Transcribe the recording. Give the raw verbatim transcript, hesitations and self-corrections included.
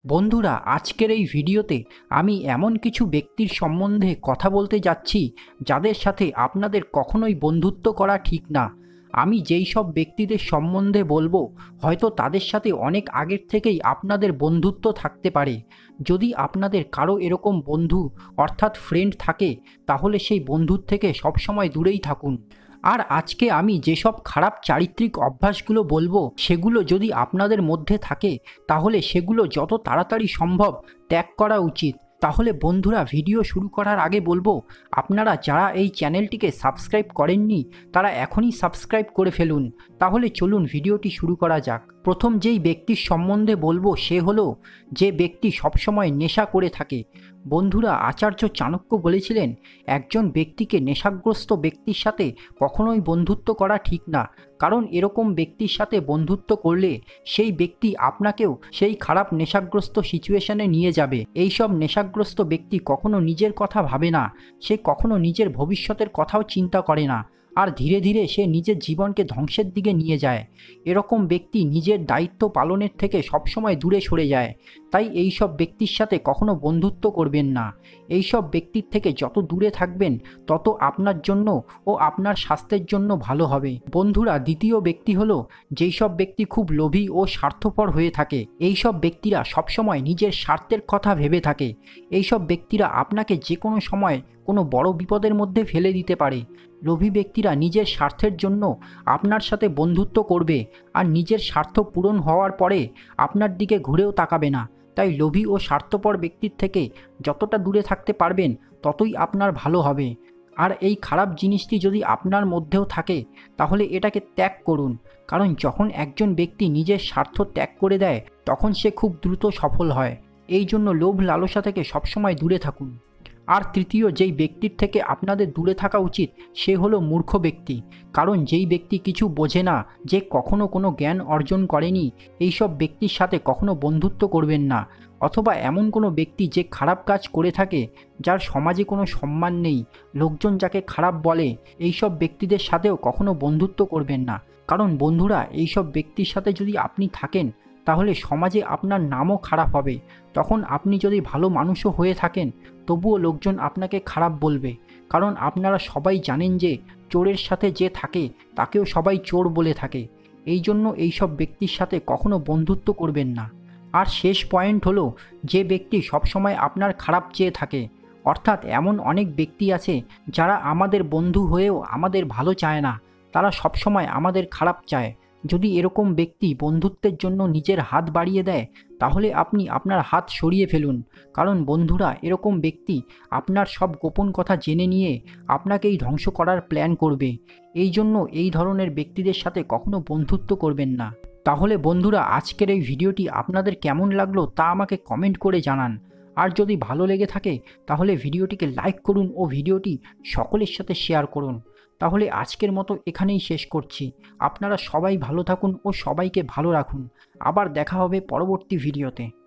বন্ধুরা, আজকের এই ভিডিওতে আমি এমন কিছু ব্যক্তির সম্বন্ধে কথা বলতে যাচ্ছি যাদের সাথে আপনাদের কখনোই বন্ধুত্ব করা ঠিক না। আমি যেই সব ব্যক্তিদের সম্বন্ধে বলবো হয়তো তাদের সাথে অনেক আগের থেকেই আপনাদের বন্ধুত্ব থাকতে পারে। যদি আপনাদের কারো এরকম বন্ধু অর্থাৎ ফ্রেন্ড থাকে তাহলে সেই বন্ধুর থেকে সবসময় দূরেই থাকুন। আর আজকে আমি যেসব খারাপ চারিত্রিক অভ্যাসগুলো বলবো সেগুলো যদি আপনাদের মধ্যে থাকে তাহলে সেগুলো যত তাড়াতাড়ি সম্ভব ত্যাগ করা উচিত। তাহলে বন্ধুরা, ভিডিও শুরু করার আগে বলবো, আপনারা যারা এই চ্যানেলটিকে সাবস্ক্রাইব করেননি তারা এখনই সাবস্ক্রাইব করে ফেলুন। তাহলে চলুন ভিডিওটি শুরু করা যাক। প্রথম যেই ব্যক্তির সম্বন্ধে বলবো সে হলো যে ব্যক্তি সবসময় নেশা করে থাকে। বন্ধুরা, আচার্য চাণক্য বলেছিলেন একজন ব্যক্তিকে নেশাগ্রস্ত ব্যক্তির সাথে কখনোই বন্ধুত্ব করা ঠিক না, কারণ এরকম ব্যক্তির সাথে বন্ধুত্ব করলে সেই ব্যক্তি আপনাকেও সেই খারাপ নেশাগ্রস্ত সিচুয়েশনে নিয়ে যাবে। এইসব নেশাগ্রস্ত ব্যক্তি কখনো নিজের কথা ভাবে না, সে কখনো নিজের ভবিষ্যতের কথাও চিন্তা করে না, আর ধীরে ধীরে সে নিজের জীবনকে ধ্বংসের দিকে নিয়ে যায়। এরকম ব্যক্তি নিজের দায়িত্ব পালনের থেকে সবসময় দূরে সরে যায়। তাই এই সব ব্যক্তির সাথে কখনো বন্ধুত্ব করবেন না। এই সব ব্যক্তির থেকে যত দূরে থাকবেন তত আপনার জন্য ও আপনার স্বাস্থ্যের জন্য ভালো হবে। বন্ধুরা, দ্বিতীয় ব্যক্তি হলো যেই সব ব্যক্তি খুব লোভী ও স্বার্থপর হয়ে থাকে। এই সব ব্যক্তিরা সবসময় নিজের স্বার্থের কথা ভেবে থাকে। এই সব ব্যক্তিরা আপনাকে যে কোনো সময় কোনো বড় বিপদের মধ্যে ফেলে দিতে পারে। লোভী ব্যক্তিরা নিজের স্বার্থের জন্য আপনার সাথে বন্ধুত্ব করবে আর নিজের স্বার্থ পূরণ হওয়ার পরে আপনার দিকে ঘুরেও তাকাবে না। তাই লোভী ও স্বার্থপর ব্যক্তির থেকে যতটা দূরে থাকতে পারবেন ততই আপনার ভালো হবে। আর এই খারাপ জিনিসটি যদি আপনার মধ্যেও থাকে তাহলে এটাকে ত্যাগ করুন, কারণ যখন একজন ব্যক্তি নিজের স্বার্থ ত্যাগ করে দেয় তখন সে খুব দ্রুত সফল হয়। এই জন্য লোভ লালসা থেকে সবসময় দূরে থাকুন। আর তৃতীয় যেই ব্যক্তির থেকে আপনাদের দূরে থাকা উচিত সে হলো মূর্খ ব্যক্তি। কারণ যেই ব্যক্তি কিছু বোঝে না, যে কখনো কোনো জ্ঞান অর্জন করেনি, এইসব ব্যক্তির সাথে কখনো বন্ধুত্ব করবেন না। অথবা এমন কোনো ব্যক্তি যে খারাপ কাজ করে থাকে, যার সমাজে কোনো সম্মান নেই, লোকজন যাকে খারাপ বলে, এইসব ব্যক্তিদের সাথেও কখনো বন্ধুত্ব করবেন না। কারণ বন্ধুরা, এইসব ব্যক্তির সাথে যদি আপনি থাকেন তাহলে সমাজে আপনার নামও খারাপ হবে। তখন আপনি যদি ভালো মানুষও হয়ে থাকেন তবুও লোকজন আপনাকে খারাপ বলবে, কারণ আপনারা সবাই জানেন যে চোরের সাথে যে থাকে তাকেও সবাই চোর বলে থাকে। এই জন্য এইসব ব্যক্তির সাথে কখনো বন্ধুত্ব করবেন না। আর শেষ পয়েন্ট হলো যে ব্যক্তি সবসময় আপনার খারাপ চেয়ে থাকে। অর্থাৎ এমন অনেক ব্যক্তি আছে যারা আমাদের বন্ধু হয়েও আমাদের ভালো চায় না, তারা সবসময় আমাদের খারাপ চায়। যদি এরকম ব্যক্তি বন্ধুত্বের জন্য নিজের হাত বাড়িয়ে দেয় তাহলে আপনি আপনার হাত সরিয়ে ফেলুন, কারণ বন্ধুরা, এরকম ব্যক্তি আপনার সব গোপন কথা জেনে নিয়ে আপনাকেই ধ্বংস করার প্ল্যান করবে। এই জন্য এই ধরনের ব্যক্তিদের সাথে কখনো বন্ধুত্ব করবেন না। তাহলে বন্ধুরা, আজকের এই ভিডিওটি আপনাদের কেমন লাগলো তা আমাকে কমেন্ট করে জানান। আর যদি ভালো লেগে থাকে তাহলে ভিডিওটিকে লাইক করুন ও ভিডিওটি সকলের সাথে শেয়ার করুন। তাহলে আজকের মতো এখানেই শেষ করছি। আপনারা সবাই ভালো থাকুন ও সবাইকে ভালো রাখুন। আবার দেখা হবে পরবর্তী ভিডিওতে।